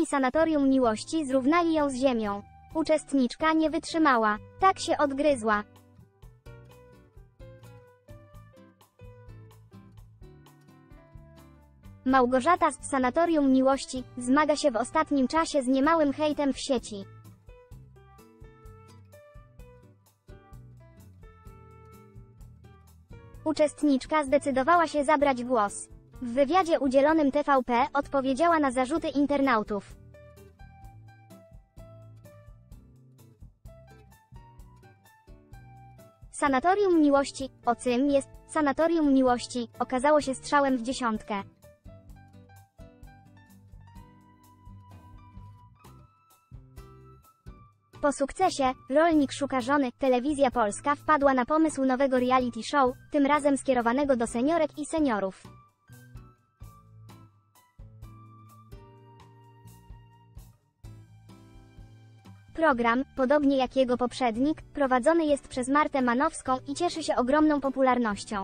sanatorium miłości zrównali ją z ziemią. Uczestniczka nie wytrzymała. Tak się odgryzła. Małgorzata z sanatorium miłości zmaga się w ostatnim czasie z niemałym hejtem w sieci. Uczestniczka zdecydowała się zabrać głos. W wywiadzie udzielonym TVP odpowiedziała na zarzuty internautów. Sanatorium miłości. O czym jest sanatorium miłości? Okazało się strzałem w dziesiątkę. Po sukcesie Rolnik szuka żony, Telewizja Polska wpadła na pomysł nowego reality show, tym razem skierowanego do seniorek i seniorów. Program, podobnie jak jego poprzednik, prowadzony jest przez Martę Manowską i cieszy się ogromną popularnością.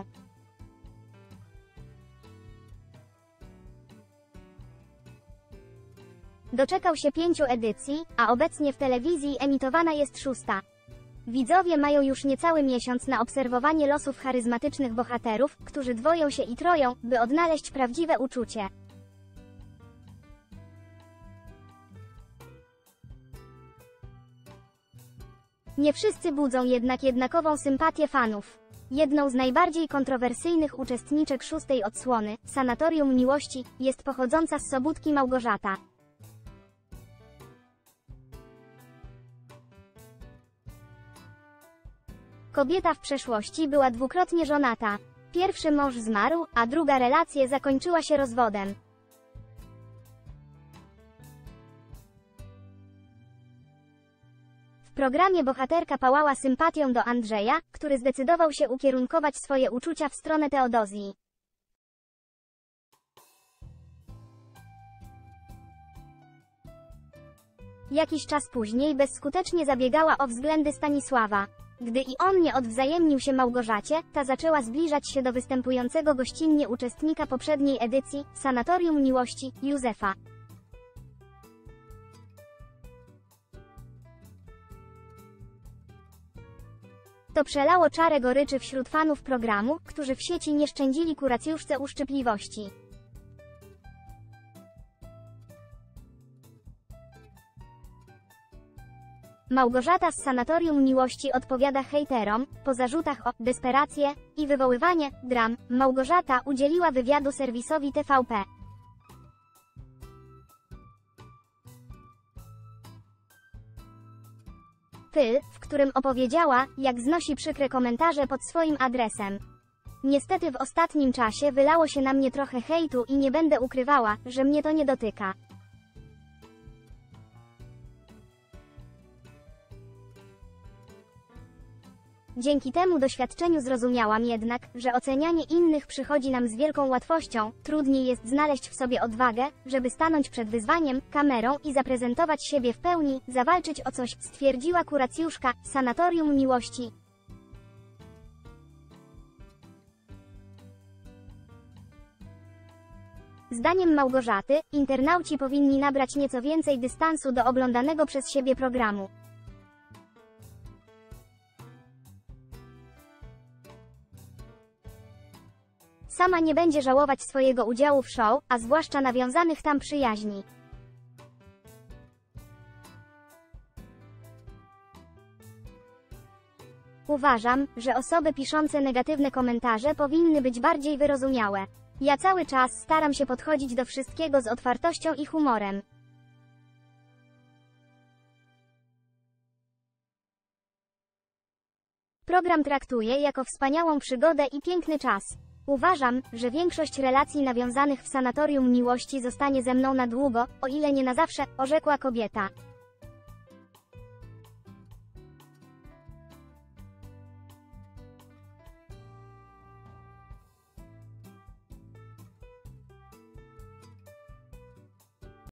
Doczekał się 5 edycji, a obecnie w telewizji emitowana jest 6. Widzowie mają już niecały miesiąc na obserwowanie losów charyzmatycznych bohaterów, którzy dwoją się i troją, by odnaleźć prawdziwe uczucie. Nie wszyscy budzą jednak jednakową sympatię fanów. Jedną z najbardziej kontrowersyjnych uczestniczek 6. odsłony, Sanatorium Miłości, jest pochodząca z Sobótki Małgorzata. Kobieta w przeszłości była dwukrotnie żonata. Pierwszy mąż zmarł, a druga relacja zakończyła się rozwodem. W programie bohaterka pałała sympatią do Andrzeja, który zdecydował się ukierunkować swoje uczucia w stronę Teodozji. Jakiś czas później bezskutecznie zabiegała o względy Stanisława. Gdy i on nie odwzajemnił się Małgorzacie, ta zaczęła zbliżać się do występującego gościnnie uczestnika poprzedniej edycji, Sanatorium Miłości, Józefa. To przelało czarę goryczy wśród fanów programu, którzy w sieci nie szczędzili kuracjuszce uszczypliwości. Małgorzata z Sanatorium Miłości odpowiada hejterom, po zarzutach o desperację i wywoływanie dram. Małgorzata udzieliła wywiadu serwisowi TVP. W którym opowiedziała, jak znosi przykre komentarze pod swoim adresem. Niestety w ostatnim czasie wylało się na mnie trochę hejtu i nie będę ukrywała, że mnie to nie dotyka. Dzięki temu doświadczeniu zrozumiałam jednak, że ocenianie innych przychodzi nam z wielką łatwością, trudniej jest znaleźć w sobie odwagę, żeby stanąć przed wyzwaniem, kamerą i zaprezentować siebie w pełni, zawalczyć o coś, stwierdziła kuracjuszka, Sanatorium Miłości. Zdaniem Małgorzaty, internauci powinni nabrać nieco więcej dystansu do oglądanego przez siebie programu. Sama nie będzie żałować swojego udziału w show, a zwłaszcza nawiązanych tam przyjaźni. Uważam, że osoby piszące negatywne komentarze powinny być bardziej wyrozumiałe. Ja cały czas staram się podchodzić do wszystkiego z otwartością i humorem. Program traktuję jako wspaniałą przygodę i piękny czas. Uważam, że większość relacji nawiązanych w Sanatorium Miłości zostanie ze mną na długo, o ile nie na zawsze, orzekła kobieta.